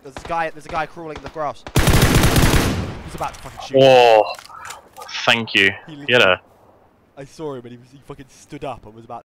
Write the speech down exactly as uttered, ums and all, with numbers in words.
There's a guy. There's a guy crawling in the grass. He's about to fucking shoot. Whoa! Thank you. He Get her. I saw him and he was he fucking stood up and was about